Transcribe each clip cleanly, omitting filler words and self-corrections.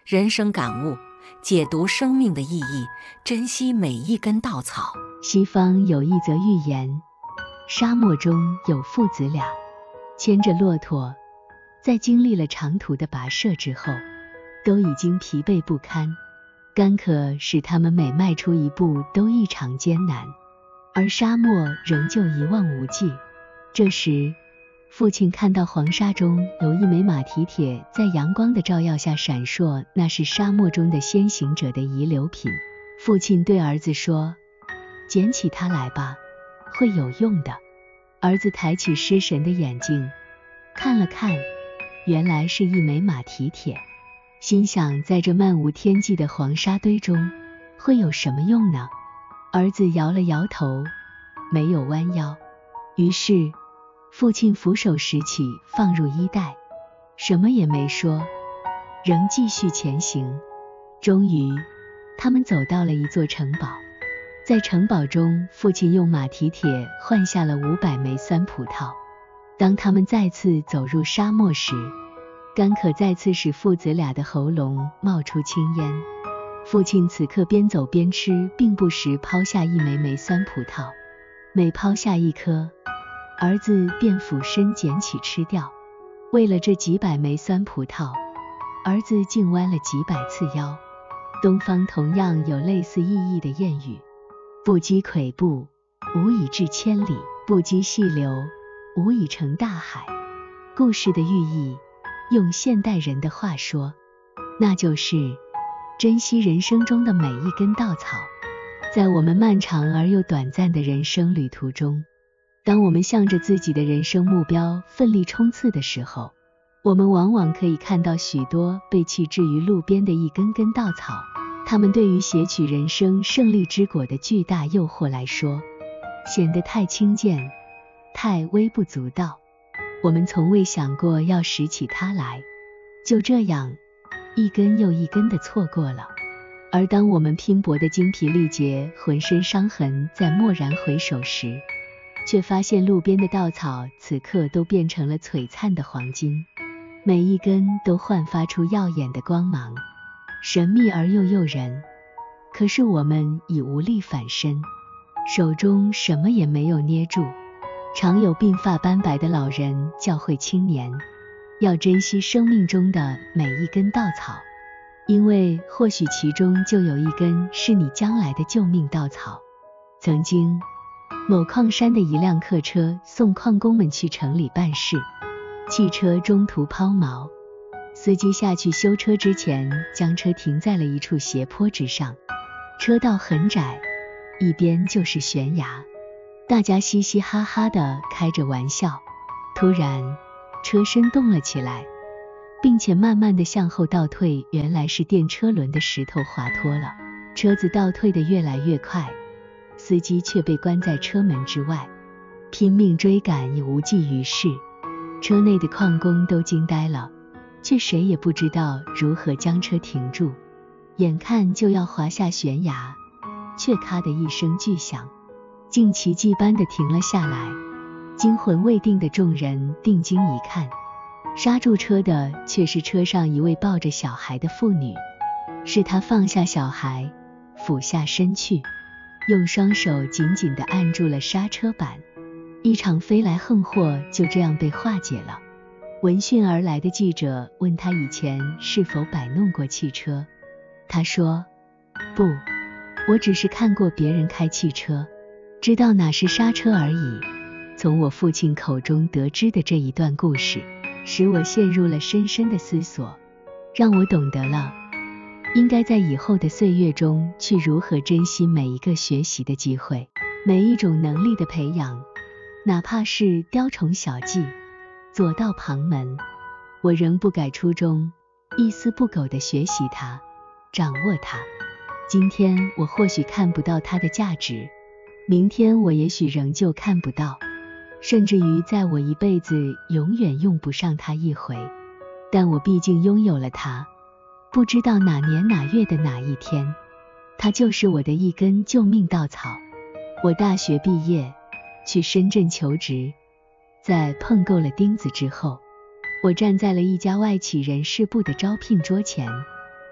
人生感悟，解读生命的意义，珍惜每一根稻草。 西方有一则寓言，沙漠中有父子俩，牵着骆驼，在经历了长途的跋涉之后，都已经疲惫不堪，干渴使他们每迈出一步都异常艰难，而沙漠仍旧一望无际。这时，父亲看到黄沙中有一枚马蹄铁在阳光的照耀下闪烁，那是沙漠中的先行者的遗留品。父亲对儿子说：“捡起它来吧，会有用的。”儿子抬起失神的眼睛，看了看，原来是一枚马蹄铁，心想在这漫无天际的黄沙堆中，会有什么用呢？儿子摇了摇头，没有弯腰。于是父亲俯首拾起，放入衣袋，什么也没说，仍继续前行。终于，他们走到了一座城堡，在城堡中，父亲用马蹄铁换下了500枚酸葡萄。当他们再次走入沙漠时，干渴再次使父子俩的喉咙冒出青烟。父亲此刻边走边吃，并不时抛下一枚枚酸葡萄，每抛下一颗，儿子便俯身捡起吃掉。为了这几百枚酸葡萄，儿子竟弯了几百次腰。东方同样有类似意义的谚语：不积跬步，无以至千里；不积细流，无以成大海。故事的寓意，用现代人的话说，那就是珍惜人生中的每一根稻草。在我们漫长而又短暂的人生旅途中，当我们向着自己的人生目标奋力冲刺的时候，我们往往可以看到许多被弃置于路边的一根根稻草，它们对于撷取人生胜利之果的巨大诱惑来说，显得太轻贱，太微不足道。我们从未想过要拾起它来，就这样一根又一根地错过了。而当我们拼搏得精疲力竭，浑身伤痕，在蓦然回首时，却发现路边的稻草此刻都变成了璀璨的黄金，每一根都焕发出耀眼的光芒，神秘而又诱人。可是我们已无力反身，手中什么也没有捏住。常有鬓发斑白的老人教诲青年，要珍惜生命中的每一根稻草，因为或许其中就有一根是你将来的救命稻草。曾经，某矿山的一辆客车送矿工们去城里办事，汽车中途抛锚，司机下去修车之前，将车停在了一处斜坡之上，车道很窄，一边就是悬崖。大家嘻嘻哈哈地开着玩笑，突然车身动了起来，并且慢慢地向后倒退，原来是电车轮的石头滑脱了，车子倒退得越来越快，司机却被关在车门之外，拼命追赶也无济于事。车内的矿工都惊呆了，却谁也不知道如何将车停住。眼看就要滑下悬崖，却咔的一声巨响，竟奇迹般地停了下来。惊魂未定的众人定睛一看，刹住车的却是车上一位抱着小孩的妇女。是她放下小孩，俯下身去，用双手紧紧地按住了刹车板，一场飞来横祸就这样被化解了。闻讯而来的记者问他以前是否摆弄过汽车，他说：“不，我只是看过别人开汽车，知道哪是刹车而已。”从我父亲口中得知的这一段故事，使我陷入了深深的思索，让我懂得了应该在以后的岁月中去如何珍惜每一个学习的机会，每一种能力的培养，哪怕是雕虫小技，左道旁门，我仍不改初衷，一丝不苟地学习它，掌握它。今天我或许看不到它的价值，明天我也许仍旧看不到，甚至于在我一辈子永远用不上它一回，但我毕竟拥有了它。不知道哪年哪月的哪一天，它就是我的一根救命稻草。我大学毕业，去深圳求职，在碰够了钉子之后，我站在了一家外企人事部的招聘桌前，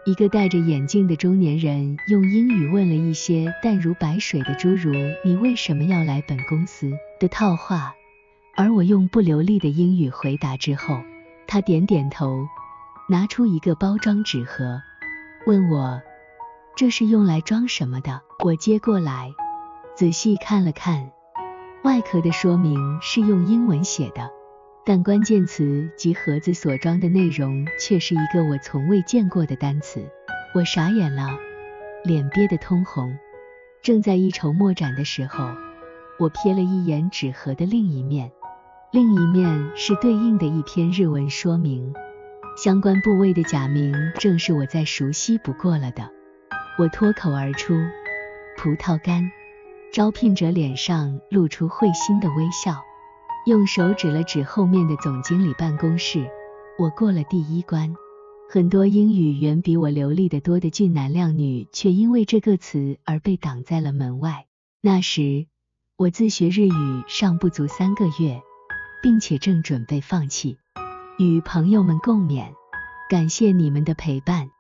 一个戴着眼镜的中年人用英语问了一些淡如白水的诸如你为什么要来本公司的套话，而我用不流利的英语回答之后，他点点头，拿出一个包装纸盒，问我这是用来装什么的。我接过来仔细看了看，外壳的说明是用英文写的，但关键词及盒子所装的内容却是一个我从未见过的单词。我傻眼了，脸憋得通红。正在一筹莫展的时候，我瞥了一眼纸盒的另一面，另一面是对应的一篇日文说明，相关部位的假名正是我再熟悉不过了的。我脱口而出，葡萄干。招聘者脸上露出会心的微笑，用手指了指后面的总经理办公室。我过了第一关。很多英语远比我流利得多的俊男靓女却因为这个词而被挡在了门外。那时我自学日语尚不足3个月，并且正准备放弃。与朋友们共勉，感谢你们的陪伴。